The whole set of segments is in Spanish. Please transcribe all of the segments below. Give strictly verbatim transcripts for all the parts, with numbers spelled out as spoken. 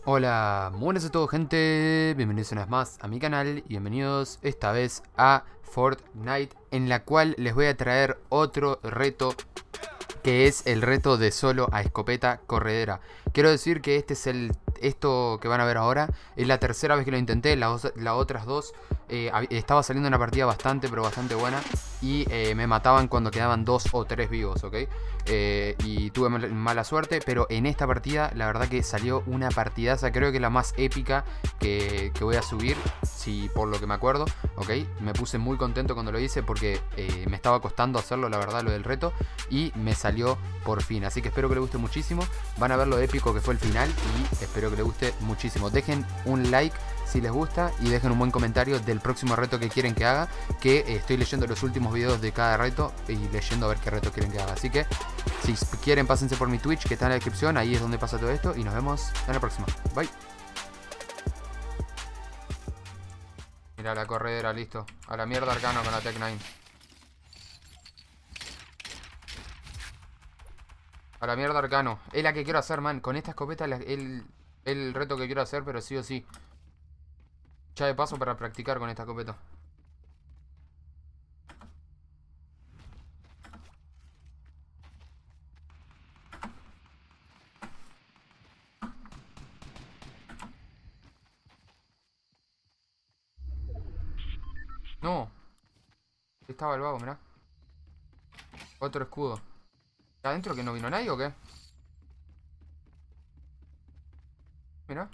Hola, muy buenas a todos, gente, bienvenidos una vez más a mi canal y bienvenidos esta vez a Fortnite, en la cual les voy a traer otro reto, que es el reto de solo a escopeta corredera. Quiero decir que este es el esto que van a ver ahora es la tercera vez que lo intenté. Las, las otras dos eh, estaba saliendo una partida bastante pero bastante buena y eh, me mataban cuando quedaban dos o tres vivos, ¿ok? Eh, y tuve mala suerte, pero en esta partida la verdad que salió una partidaza, creo que la más épica que, que voy a subir, si por lo que me acuerdo, ¿ok? Me puse muy contento cuando lo hice porque eh, me estaba costando hacerlo, la verdad, lo del reto, y me salió por fin. Así que espero que les guste muchísimo. Van a ver lo épico que fue el final y espero que les guste muchísimo. Dejen un like si les gusta y dejen un buen comentario del próximo reto que quieren que haga, que eh, estoy leyendo los últimos videos de cada reto y leyendo a ver qué reto quieren que haga. Así que si quieren, pásense por mi Twitch, que está en la descripción, ahí es donde pasa todo esto, y nos vemos en la próxima. Bye. Mira la corredera, listo. A la mierda Arcano con la Tech nueve. A la mierda Arcano. Es la que quiero hacer, man. Con esta escopeta es el, el reto que quiero hacer, pero sí o sí. Ya de paso para practicar con esta escopeta. No. Estaba el vago, mirá. Otro escudo. ¿Está adentro que no vino nadie o qué? Mirá.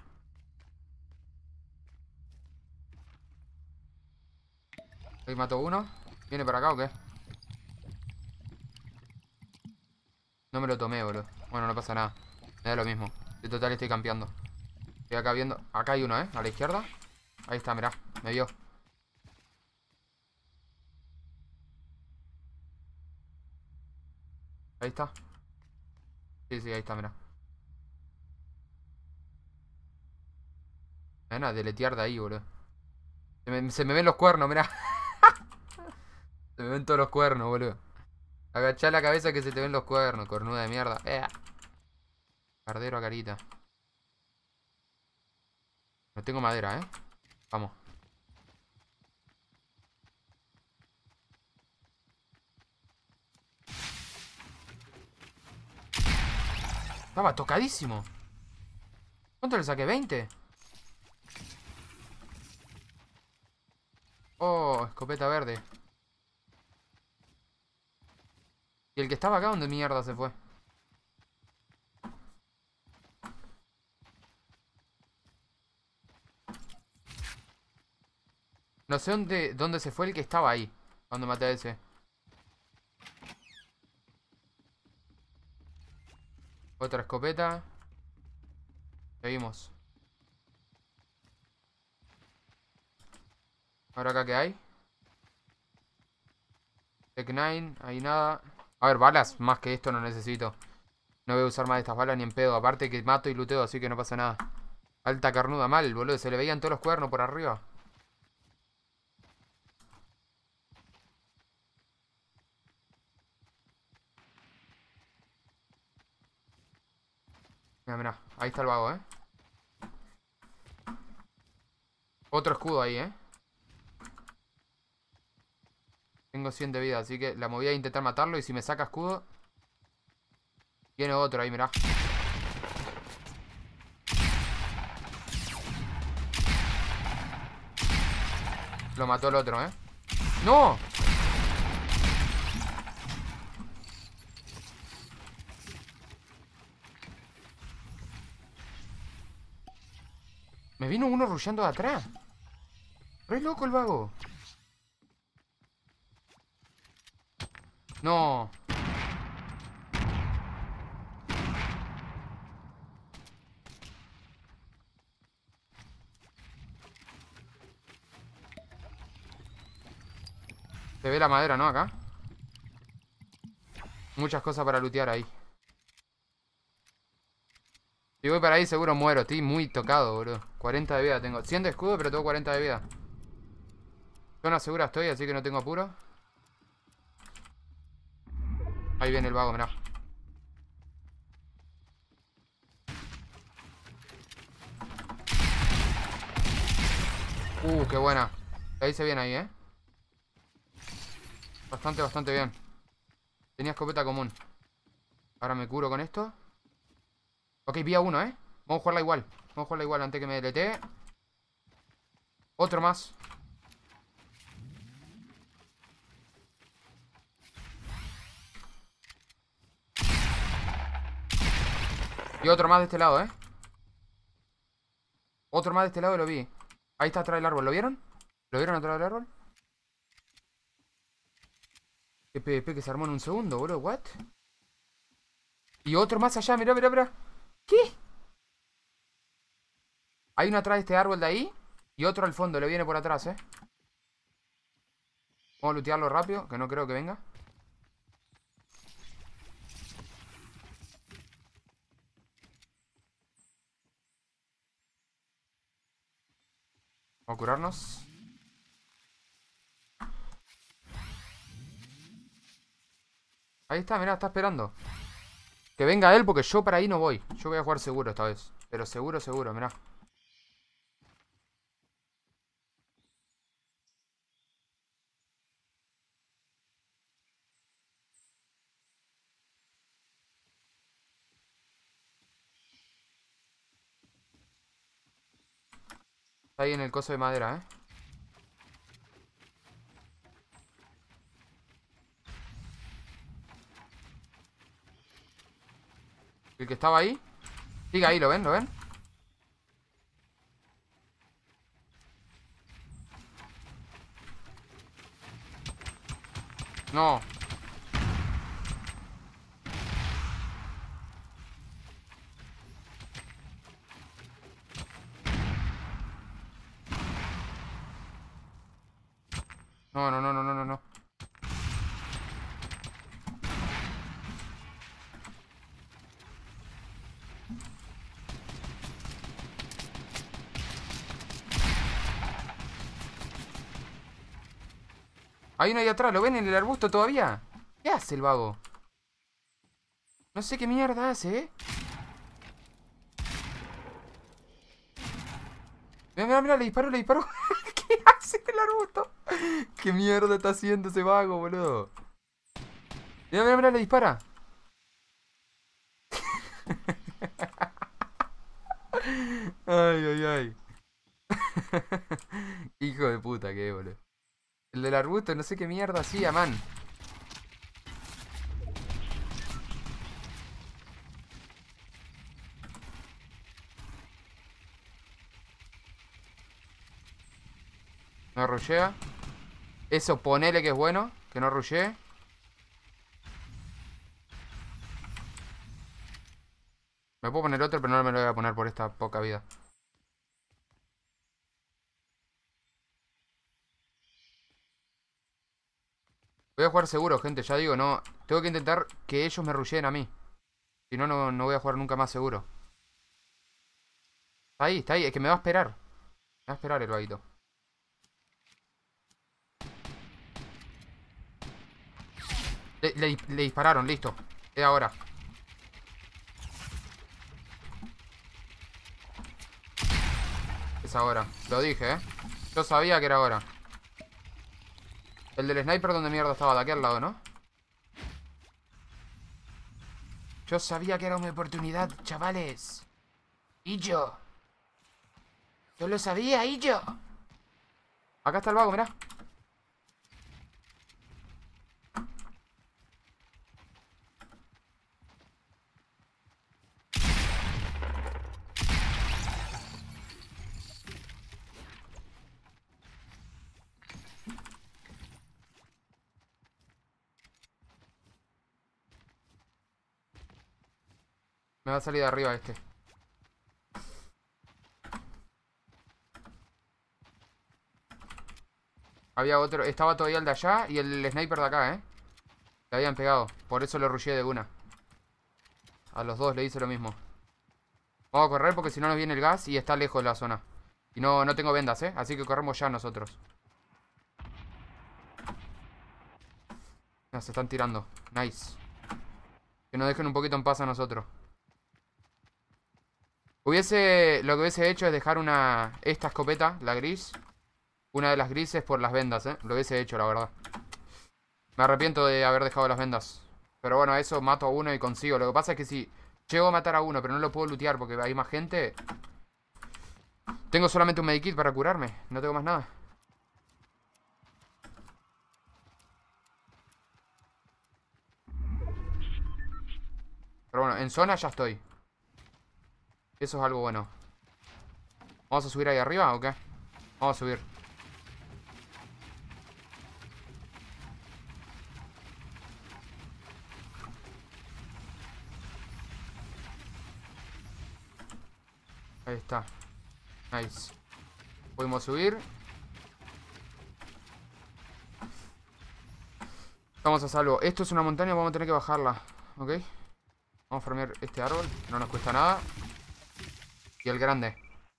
Ahí mató uno. ¿Viene para acá o qué? No me lo tomé, boludo. Bueno, no pasa nada. Me da lo mismo. De total estoy campeando. Estoy acá viendo. Acá hay uno, ¿eh? A la izquierda. Ahí está, mirá. Me vio. Ahí está. Sí, sí, ahí está, mirá. Me van a deletear de ahí, boludo. Se me, se me ven los cuernos, mirá. Se me ven todos los cuernos, boludo. Agachá la cabeza que se te ven los cuernos, cornuda de mierda. Eh. Cardero a carita. No tengo madera, ¿eh? Vamos. Estaba tocadísimo. ¿Cuánto le saqué? ¿veinte? Oh, escopeta verde. ¿Y el que estaba acá dónde mierda se fue? No sé dónde, dónde se fue el que estaba ahí cuando maté a ese. Otra escopeta. Seguimos. Ahora acá, ¿qué hay? Tech nueve, hay nada. A ver, balas, más que esto no necesito. No voy a usar más de estas balas ni en pedo. Aparte que mato y luteo, así que no pasa nada. Alta carnuda, mal, boludo. Se le veían todos los cuernos por arriba. Mira, mira. Ahí está el vago, ¿eh? Otro escudo ahí, ¿eh? Tengo cien de vida, así que la movida a intentar matarlo. Y si me saca escudo, viene otro ahí, mirá. Lo mató el otro, ¿eh? ¡No! Me vino uno rushando de atrás. Re loco el vago. No. Se ve la madera, ¿no? Acá. Muchas cosas para lootear ahí. Si voy para ahí seguro muero. Estoy muy tocado, boludo. cuarenta de vida tengo. cien de escudo, pero tengo cuarenta de vida. Zona segura estoy, así que no tengo apuro. Ahí viene el vago, mirá. Uh, qué buena. La hice bien ahí, eh. Bastante, bastante bien. Tenía escopeta común. Ahora me curo con esto. Ok, vi a uno, eh. Vamos a jugarla igual. Vamos a jugarla igual antes que me deletee. Otro más. Y otro más de este lado, eh. Otro más de este lado lo vi. Ahí está atrás del árbol, ¿lo vieron? ¿Lo vieron atrás del árbol? Qué P V P que se armó en un segundo, boludo, what? Y otro más allá, mirá, mirá, mirá. ¿Qué? Hay uno atrás de este árbol de ahí. Y otro al fondo, le viene por atrás, eh. Vamos a lootearlo rápido, que no creo que venga. Vamos a curarnos. Ahí está, mirá, está esperando. Que venga él porque yo para ahí no voy. Yo voy a jugar seguro esta vez. Pero seguro, seguro, mirá. Está ahí en el coso de madera, eh. El que estaba ahí. Sigue ahí, ¿lo ven? ¿Lo ven? No. No, no, no, no, no, no, no. Hay uno ahí atrás, ¿lo ven en el arbusto todavía? ¿Qué hace el vago? No sé qué mierda hace, ¿eh? Mira, mira, mira, le disparo, le disparo. ¿Qué hace en el arbusto? ¿Qué mierda está haciendo ese vago, boludo? Mira, mira, mira, le dispara. Ay, ay, ay. Hijo de puta que es, boludo. El del arbusto, no sé qué mierda hacía, man. No rushea. Eso ponele que es bueno, que no rushee. Me puedo poner otro, pero no me lo voy a poner por esta poca vida. Voy a jugar seguro, gente, ya digo, no. Tengo que intentar que ellos me rusheen a mí. Si no, no, no voy a jugar nunca más seguro. Está ahí, está ahí, es que me va a esperar. Me va a esperar el vaguito. Le, le, le dispararon, listo. Es ahora. Es ahora. Lo dije, eh. Yo sabía que era ahora. El del sniper, ¿dónde mierda estaba? De aquí al lado, ¿no? Yo sabía que era una oportunidad, chavales. Y yo. Yo lo sabía, y yo. Acá está el vago, mirá. Me va a salir de arriba este. Había otro, estaba todavía el de allá y el sniper de acá, eh. Le habían pegado, por eso lo rushé de una. A los dos le hice lo mismo. Vamos a correr porque si no nos viene el gas y está lejos de la zona. Y no, no tengo vendas, eh. Así que corremos ya nosotros. No, se están tirando. Nice. Que nos dejen un poquito en paz a nosotros. Hubiese... Lo que hubiese hecho es dejar una... Esta escopeta, la gris. Una de las grises por las vendas, ¿eh? Lo hubiese hecho, la verdad. Me arrepiento de haber dejado las vendas. Pero bueno, eso mato a uno y consigo. Lo que pasa es que si llego a matar a uno, pero no lo puedo lootear porque hay más gente... Tengo solamente un medikit para curarme. No tengo más nada. Pero bueno, en zona ya estoy. Eso es algo bueno. ¿Vamos a subir ahí arriba o qué? Vamos a subir. Ahí está. Nice. Podemos subir. Estamos a salvo. Esto es una montaña, vamos a tener que bajarla. Ok. Vamos a farmear este árbol. No nos cuesta nada. Y el grande.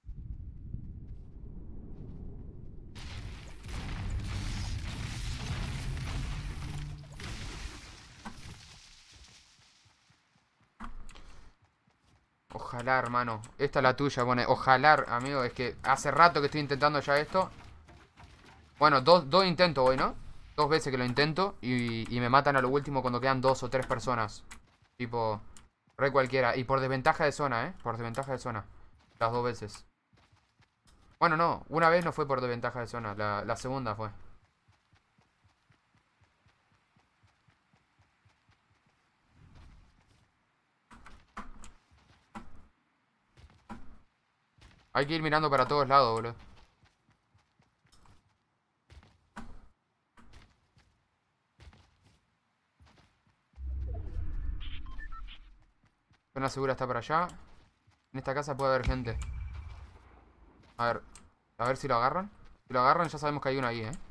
Ojalá, hermano. Esta es la tuya, pone. Ojalá, amigo. Es que hace rato que estoy intentando ya esto. Bueno, dos, dos intentos hoy, ¿no? Dos veces que lo intento. Y, y me matan a lo último cuando quedan dos o tres personas. Tipo, re cualquiera. Y por desventaja de zona, ¿eh? Por desventaja de zona. Las dos veces. Bueno, no. Una vez no fue por desventaja de zona. La, la segunda fue. Hay que ir mirando para todos lados, boludo. Zona segura está para allá. En esta casa puede haber gente. A ver. A ver si lo agarran. Si lo agarran ya sabemos que hay uno ahí, ¿eh?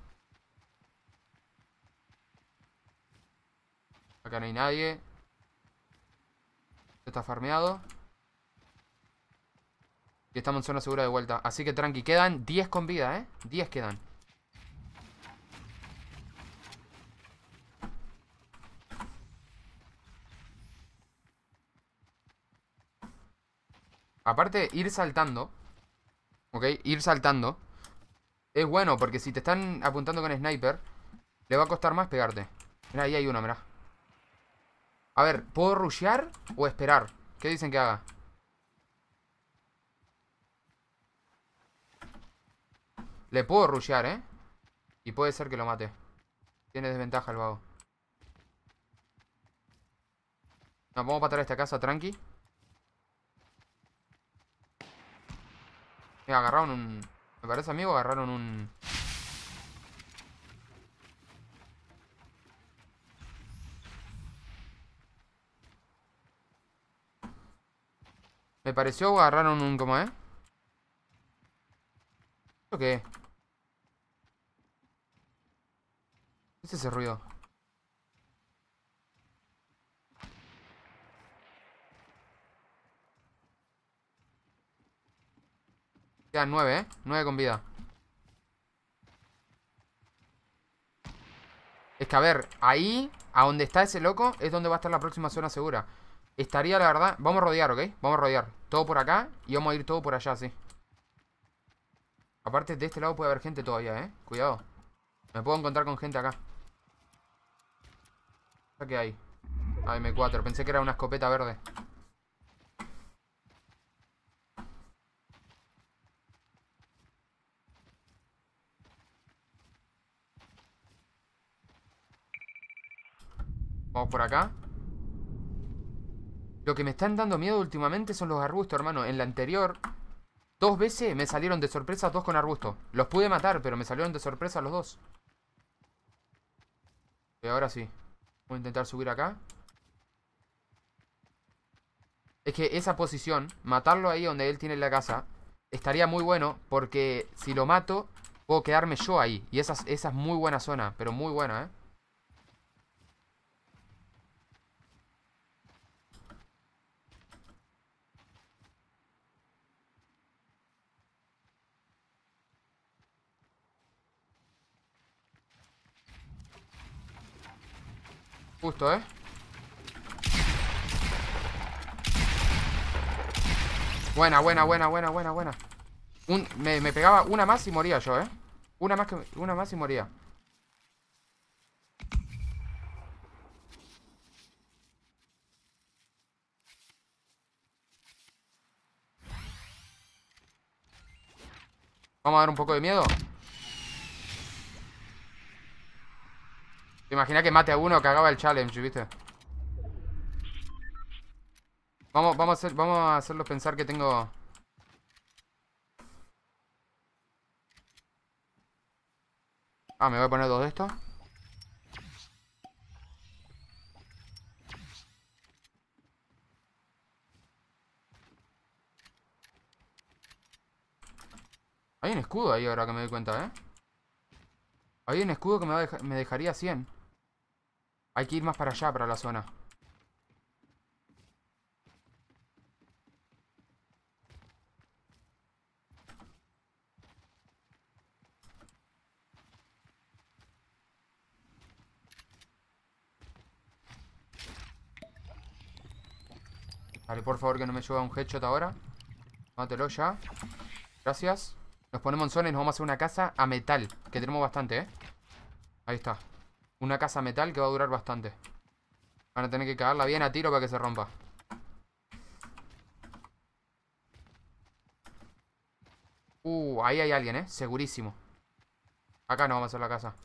Acá no hay nadie. Está farmeado. Y estamos en zona segura de vuelta. Así que tranqui. Quedan diez con vida, ¿eh? diez quedan. Aparte, ir saltando. ¿Ok? Ir saltando. Es bueno porque si te están apuntando con sniper, le va a costar más pegarte. Mira, ahí hay uno, mira. A ver, ¿puedo rushear o esperar? ¿Qué dicen que haga? Le puedo rushear, ¿eh? Y puede ser que lo mate. Tiene desventaja el vago. Nos vamos a patar a esta casa tranqui. Mira, agarraron un... Me parece, amigo, agarraron un... Me pareció que agarraron un... ¿Cómo es? ¿Esto qué? ¿Qué es ese ruido? Quedan nueve, ¿eh? Nueve con vida. Es que, a ver, ahí, a donde está ese loco, es donde va a estar la próxima zona segura. Estaría, la verdad... Vamos a rodear, ¿ok? Vamos a rodear. Todo por acá y vamos a ir todo por allá, sí. Aparte, de este lado puede haber gente todavía, ¿eh? Cuidado. Me puedo encontrar con gente acá. ¿Qué hay? Ah, eme cuatro. Pensé que era una escopeta verde. Vamos por acá. Lo que me están dando miedo últimamente son los arbustos, hermano. En la anterior, dos veces me salieron de sorpresa dos con arbustos. Los pude matar, pero me salieron de sorpresa los dos. Y ahora sí. Voy a intentar subir acá. Es que esa posición, matarlo ahí donde él tiene la casa, estaría muy bueno porque si lo mato, puedo quedarme yo ahí. Y esa, esa es muy buena zona, pero muy buena, ¿eh? Justo, ¿eh? Buena, buena, buena, buena, buena, buena. Un, me, me pegaba una más y moría yo, ¿eh? Una más que una más y moría. Vamos a dar un poco de miedo. ¿Te imaginas que mate a uno que hagaba el challenge, viste? Vamos, vamos a hacer, vamos a hacerlos pensar que tengo... Ah, me voy a poner dos de estos. Hay un escudo ahí ahora que me doy cuenta, ¿eh? Hay un escudo que me, va a dejar- me dejaría cien. Hay que ir más para allá, para la zona. Dale, por favor, que no me lleve un headshot ahora. Mátelo ya. Gracias. Nos ponemos en zona y nos vamos a hacer una casa a metal. Que tenemos bastante, ¿eh? Ahí está. Una casa a metal que va a durar bastante. Van a tener que cagarla bien a tiro para que se rompa. Uh, ahí hay alguien, ¿eh? Segurísimo. Acá nos vamos a hacer la casa.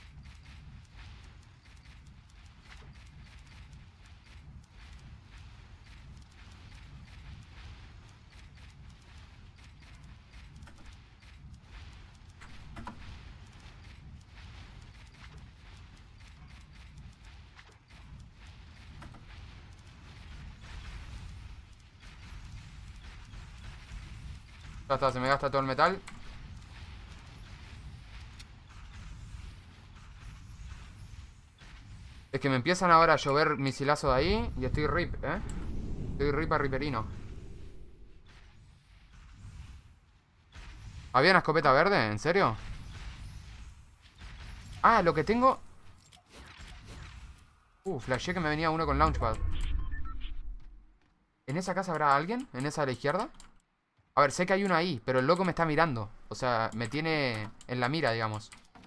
Ya está, se me gasta todo el metal. Es que me empiezan ahora a llover misilazos de ahí. Y estoy rip, ¿eh? Estoy rip a riperino. ¿Había una escopeta verde? ¿En serio? Ah, lo que tengo... Uh, flashé que me venía uno con launchpad. ¿En esa casa habrá alguien? ¿En esa de la izquierda? A ver, sé que hay uno ahí, pero el loco me está mirando. O sea, me tiene en la mira, digamos.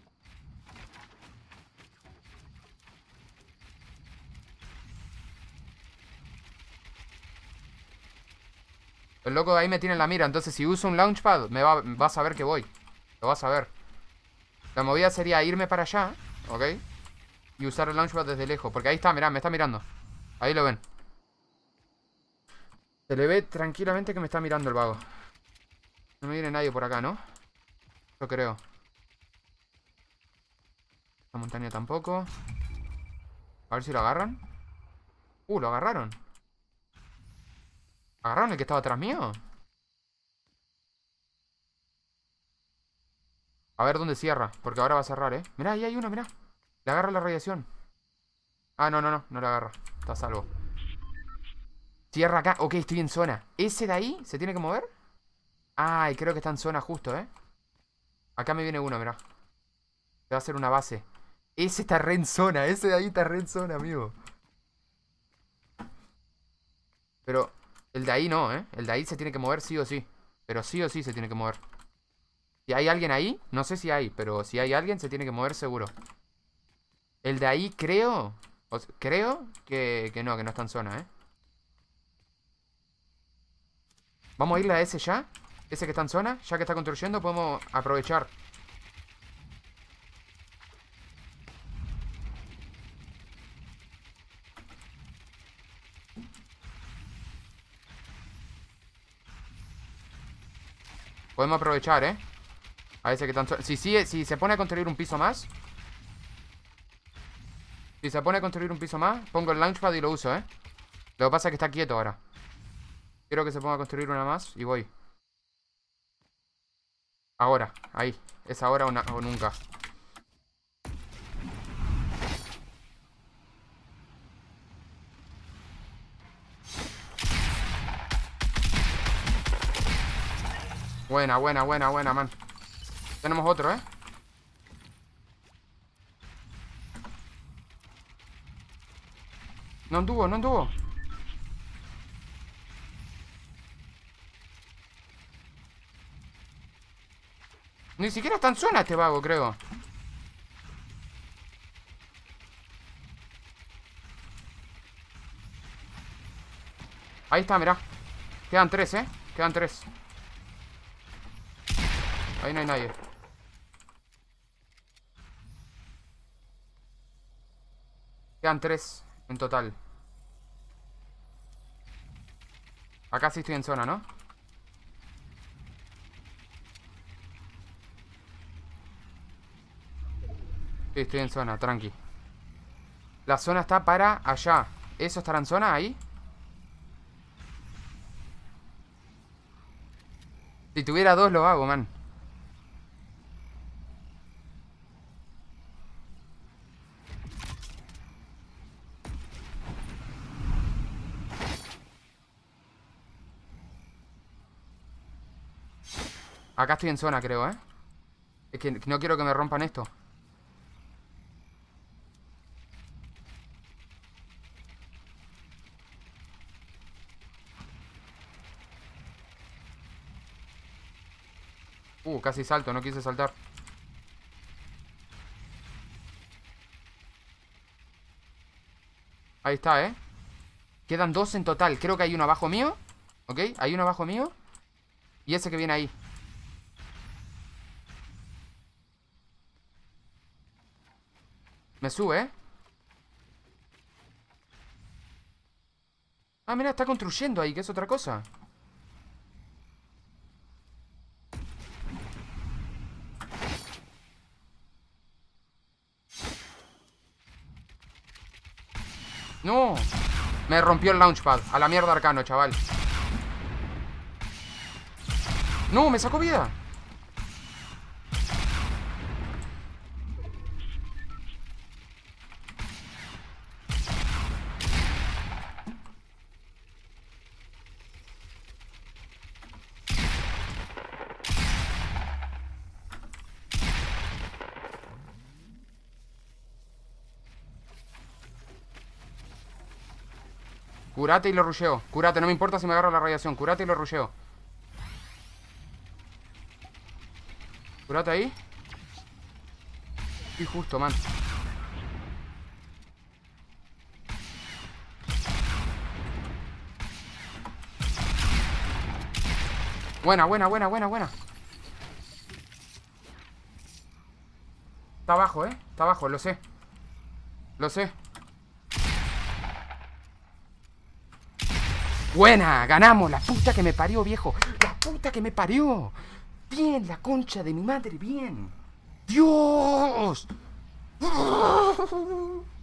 El loco de ahí me tiene en la mira. Entonces, si uso un launchpad, me va, vas a ver que voy. Lo vas a ver. La movida sería irme para allá, ¿ok? Y usar el launchpad desde lejos. Porque ahí está, mirá, me está mirando. Ahí lo ven. Se le ve tranquilamente que me está mirando el vago. No me viene nadie por acá, ¿no? Yo creo. La montaña tampoco. A ver si lo agarran. Uh, lo agarraron. ¿Agarraron el que estaba atrás mío? A ver dónde cierra. Porque ahora va a cerrar, ¿eh? Mirá, ahí hay uno, mirá. Le agarra la radiación. Ah, no, no, no. No le agarra. Está a salvo. Cierra acá. Ok, estoy en zona. ¿Ese de ahí se tiene que mover? Ay, creo que está en zona justo, ¿eh? Acá me viene uno, mirá. Se va a hacer una base. Ese está re en zona. Ese de ahí está re en zona, amigo. Pero el de ahí no, ¿eh? El de ahí se tiene que mover sí o sí. Pero sí o sí se tiene que mover. Si hay alguien ahí, no sé si hay, pero si hay alguien se tiene que mover seguro. El de ahí creo... o sea, creo que, que no, que no está en zona, ¿eh? Vamos a irle a ese ya. Ese que está en zona, ya que está construyendo, podemos aprovechar. Podemos aprovechar, ¿eh? A ese que está en zona. Si, sigue, si se pone a construir un piso más... Si se pone a construir un piso más, pongo el launchpad y lo uso, ¿eh? Lo que pasa es que está quieto ahora. Quiero que se ponga a construir una más y voy. Ahora, ahí. Es ahora o, o nunca. Buena, buena, buena, buena, man. Tenemos otro, ¿eh? No anduvo, no anduvo. Ni siquiera está en zona este vago, creo. Ahí está, mirá. Quedan tres, eh. Quedan tres. Ahí no hay nadie. Quedan tres en total. Acá sí estoy en zona, ¿no? Sí, estoy en zona, tranqui. La zona está para allá. ¿Eso estará en zona ahí? Si tuviera dos lo hago, man. Acá estoy en zona, creo, ¿eh? Es que no quiero que me rompan esto. Uh, casi salto, no quise saltar. Ahí está, ¿eh? Quedan dos en total. Creo que hay uno abajo mío. ¿Ok? Hay uno abajo mío. Y ese que viene ahí. Me sube, ¿eh? Ah, mira, está construyendo ahí, que es otra cosa. ¡No! Me rompió el launchpad. A la mierda Arcano, chaval. ¡No! ¡Me sacó vida! Curate y lo rusheo. Curate, no me importa si me agarro la radiación. Curate y lo rusheo. Curate ahí. Y justo, man. Buena, buena, buena, buena, buena. Está abajo, eh. Está abajo, lo sé. Lo sé. Buena, ganamos. La puta que me parió, viejo. La puta que me parió. Bien, la concha de mi madre, bien. Dios.